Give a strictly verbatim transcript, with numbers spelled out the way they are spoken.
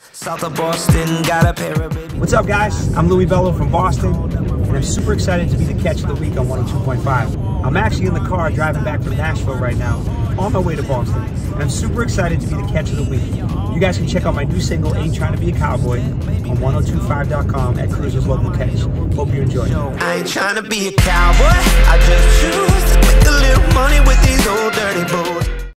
South of Boston, got a pair of baby. What's up, guys? I'm Louie Bello from Boston, and I'm super excited to be the catch of the week on one oh two point five. I'm actually in the car driving back from Nashville right now, on my way to Boston, and I'm super excited to be the catch of the week. You guys can check out my new single, Ain't Trying to Be a Cowboy, on one oh two five dot com at Cruiser's Local Catch. Hope you enjoy. I ain't trying to be a cowboy, I just choose to make a little money with these old dirty boys.